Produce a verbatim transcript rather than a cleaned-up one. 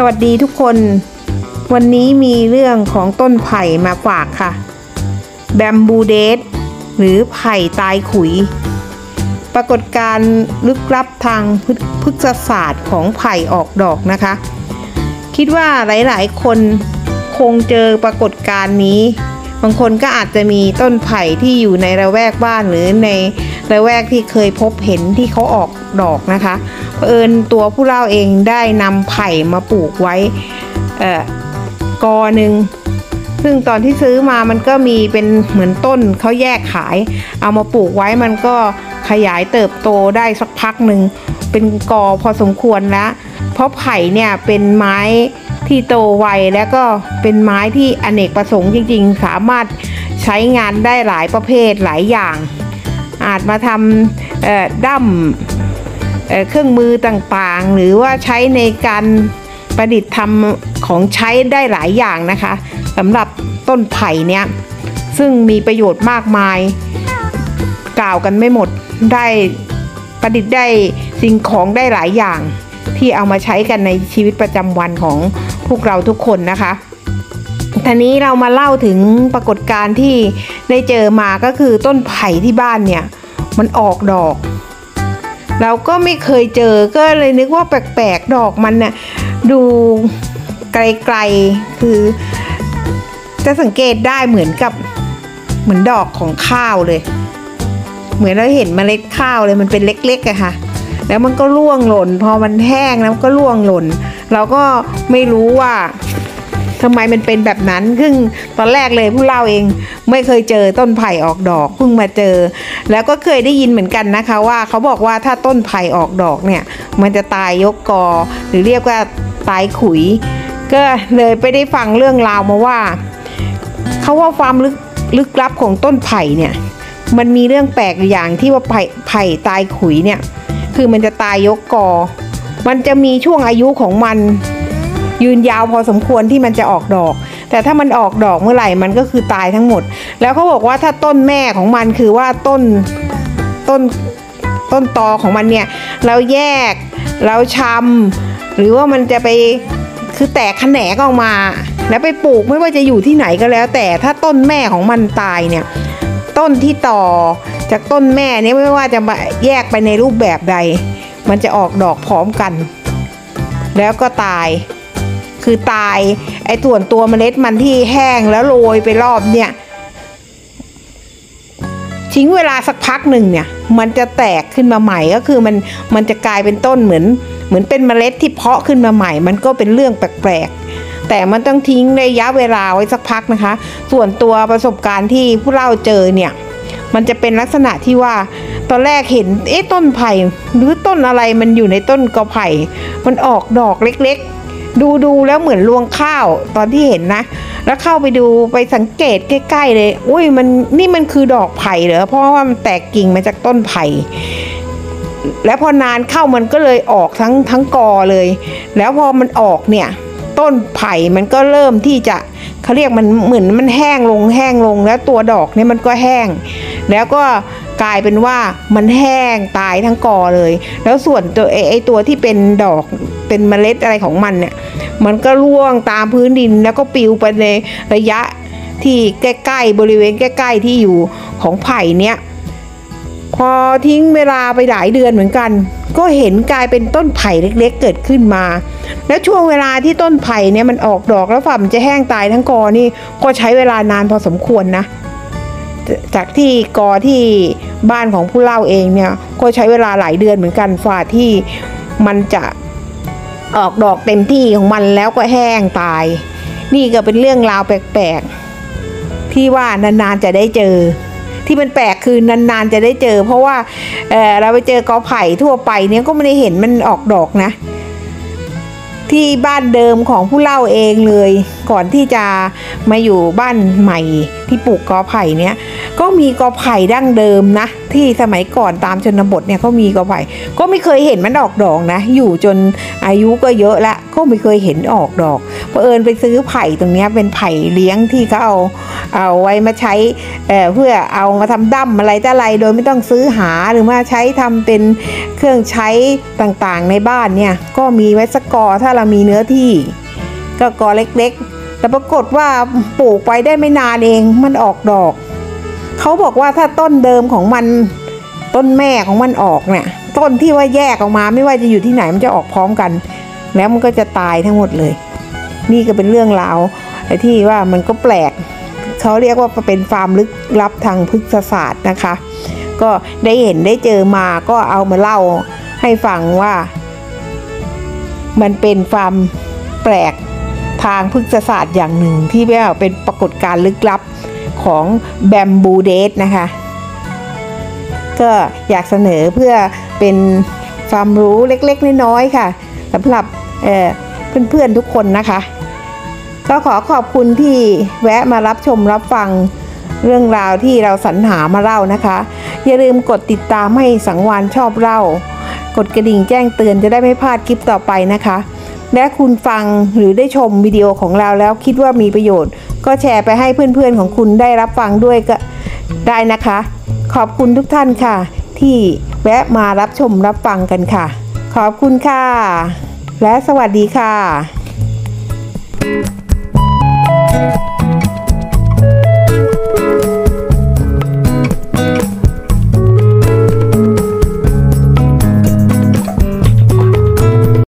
วัสดีทุกคนวันนี้มีเรื่องของต้นไผ่มาฝากค่ะแบมบูเดทหรือไผ่ตายขุยปรากฏการณ์ลึกลับทางพฤกษศาสตร์ของไผ่ออกดอกนะคะคิดว่าหลายๆคนคงเจอปรากฏการณ์นี้บางคนก็อาจจะมีต้นไผ่ที่อยู่ในระแวกบ้านหรือในระแวกที่เคยพบเห็นที่เขาออกดอกนะคะเผอิญตัวผู้เล่าเองได้นำไผ่มาปลูกไว้เอ่อกอหนึ่งซึ่งตอนที่ซื้อมามันก็มีเป็นเหมือนต้นเขาแยกขายเอามาปลูกไว้มันก็ขยายเติบโตได้สักพักหนึ่งเป็นกอพอสมควรแล้วเพราะไผ่เนี่ยเป็นไม้ที่โตไวแล้วก็เป็นไม้ที่อเนกประสงค์จริงๆสามารถใช้งานได้หลายประเภทหลายอย่างอาจมาทำด้ามเครื่องมือต่างๆหรือว่าใช้ในการประดิษฐ์ทำของใช้ได้หลายอย่างนะคะสำหรับต้นไผ่เนี้ยซึ่งมีประโยชน์มากมายกล่าวกันไม่หมดได้ประดิษฐ์ได้สิ่งของได้หลายอย่างที่เอามาใช้กันในชีวิตประจำวันของพวกเราทุกคนนะคะทีนี้เรามาเล่าถึงปรากฏการณ์ที่ได้เจอมาก็คือต้นไผ่ที่บ้านเนี่ยมันออกดอกเราก็ไม่เคยเจอก็เลยนึกว่าแปลกๆดอกมันน่ะดูไกลๆคือจะสังเกตได้เหมือนกับเหมือนดอกของข้าวเลยเหมือนเราเห็นเมล็ดข้าวเลยมันเป็นเล็กๆอะค่ะแล้วมันก็ร่วงหล่นพอมันแห้งแล้วก็ร่วงหล่นเราก็ไม่รู้ว่าทำไมมันเป็นแบบนั้นซึ่งตอนแรกเลยผู้เล่าเองไม่เคยเจอต้นไผ่ออกดอกเพิ่งมาเจอแล้วก็เคยได้ยินเหมือนกันนะคะว่าเขาบอกว่าถ้าต้นไผ่ออกดอกเนี่ยมันจะตายยกกอหรือเรียกว่าตายขุยก็เลยไปได้ฟังเรื่องราวมาว่าเขาว่าความลึกลึกลับของต้นไผ่เนี่ยมันมีเรื่องแปลกอย่างที่ว่าไผ่ไผ่ตายขุยเนี่ยคือมันจะตายยกกอมันจะมีช่วงอายุของมันยืนยาวพอสมควรที่มันจะออกดอกแต่ถ้ามันออกดอกเมื่อไหร่มันก็คือตายทั้งหมดแล้วเขาบอกว่าถ้าต้นแม่ของมันคือว่าต้นต้นต้นตอของมันเนี่ยเราแยกเราชำหรือว่ามันจะไปคือแตกแขนงออกมาแล้วไปปลูกไม่ว่าจะอยู่ที่ไหนก็แล้วแต่ถ้าต้นแม่ของมันตายเนี่ยต้นที่ต่อจากต้นแม่เนี่ยไม่ว่าจะแยกไปในรูปแบบใดมันจะออกดอกพร้อมกันแล้วก็ตายคือตายไอ้ส่วนตัวเมล็ดมันที่แห้งแล้วโรยไปรอบเนี่ยทิ้งเวลาสักพักหนึ่งเนี่ยมันจะแตกขึ้นมาใหม่ก็คือมันมันจะกลายเป็นต้นเหมือนเหมือนเป็นเมล็ดที่เพาะขึ้นมาใหม่มันก็เป็นเรื่องแปลกๆแต่มันต้องทิ้งระยะเวลาไว้สักพักนะคะส่วนตัวประสบการณ์ที่ผู้เล่าเจอเนี่ยมันจะเป็นลักษณะที่ว่าตอนแรกเห็นเอ๊ะต้นไผ่หรือต้นอะไรมันอยู่ในต้นกอไผ่มันออกดอกเล็กๆดูดูแล้วเหมือนรวงข้าวตอนที่เห็นนะแล้วเข้าไปดูไปสังเกตใกล้ๆเลยอุ้ยมันนี่มันคือดอกไผ่เหรอเพราะว่ามันแตกกิ่งมาจากต้นไผ่แล้วพอนานเข้ามันก็เลยออกทั้งทั้งกอเลยแล้วพอมันออกเนี่ยต้นไผ่มันก็เริ่มที่จะเขาเรียกมันเหมือนมันแห้งลงแห้งลงแล้วตัวดอกเนี่ยมันก็แห้งแล้วก็กลายเป็นว่ามันแห้งตายทั้งกอเลยแล้วส่วนตัวไอ้ตัวที่เป็นดอกเป็นเมล็ดอะไรของมันเนี่ยมันก็ร่วงตามพื้นดินแล้วก็ปลิวไปในระยะที่ใกล้ๆบริเวณใกล้ๆที่อยู่ของไผ่เนี้ยพอทิ้งเวลาไปหลายเดือนเหมือนกันก็เห็นกลายเป็นต้นไผ่เล็กๆเกิดขึ้นมาแล้วช่วงเวลาที่ต้นไผ่เนี่ยมันออกดอกแล้วฝ่ามันจะแห้งตายทั้งกอนี่ก็ใช้เวลานานพอสมควรนะจากที่กอที่บ้านของผู้เล่าเองเนี่ยก็ใช้เวลาหลายเดือนเหมือนกันฝ่าที่มันจะออกดอกเต็มที่ของมันแล้วก็แห้งตายนี่ก็เป็นเรื่องราวแปลกๆที่ว่านานๆจะได้เจอที่มันแปลกคือนานๆจะได้เจอเพราะว่า เ, เราไปเจอกอไผ่ทั่วไปเนี่ยก็ไม่ได้เห็นมันออกดอกนะที่บ้านเดิมของผู้เล่าเองเลยก่อนที่จะมาอยู่บ้านใหม่ที่ปลูกกอไผ่เนี้ยก็มีกอไผ่ดั้งเดิมนะที่สมัยก่อนตามชนบทเนี่ยเขามีกอไผ่ก็ไม่เคยเห็นมันออกดอกนะอยู่จนอายุก็เยอะละก็ไม่เคยเห็นออกดอกพเอิญไปซื้อไผ่ตรงนี้เป็นไผ่เลี้ยงที่เขาเอาเอาไว้มาใช้เอ่อเพื่อเอามาทำดั้มอะไรต่ออะไรโดยไม่ต้องซื้อหาหรือมาใช้ทำเป็นเครื่องใช้ต่างๆในบ้านเนี่ยก็มีไว้สักกอถ้าเรามีเนื้อที่ก็กอเล็กๆแต่ปรากฏว่าปลูกไปได้ไม่นานเองมันออกดอกเขาบอกว่าถ้าต้นเดิมของมันต้นแม่ของมันออกเนี่ยต้นที่ว่าแยกออกมาไม่ว่าจะอยู่ที่ไหนมันจะออกพร้อมกันแล้วมันก็จะตายทั้งหมดเลยนี่ก็เป็นเรื่องราวที่ว่ามันก็แปลกเขาเรียกว่าเป็นฟาร์มลึกลับทางพฤกษศาสตร์นะคะก็ได้เห็นได้เจอมาก็เอามาเล่าให้ฟังว่ามันเป็นฟาร์มแปลกทางพฤกษศาสตร์อย่างหนึ่งที่เรียกว่าเป็นปรากฏการณ์ลึกลับของแบมบูเดทนะคะก็อยากเสนอเพื่อเป็นความรู้เล็กๆน้อยๆค่ะสำหรับเอ่อเพื่อนๆทุกคนนะคะก็ขอขอบคุณที่แวะมารับชมรับฟังเรื่องราวที่เราสรรหามาเล่านะคะอย่าลืมกดติดตามให้สังวาลชอบเล่ากดกระดิ่งแจ้งเตือนจะได้ไม่พลาดคลิปต่อไปนะคะและคุณฟังหรือได้ชมวิดีโอของเราแล้วคิดว่ามีประโยชน์ก็แชร์ไปให้เพื่อนๆของคุณได้รับฟังด้วยก็ได้นะคะขอบคุณทุกท่านค่ะที่แวะมารับชมรับฟังกันค่ะขอบคุณค่ะและสวัสดีค่ะ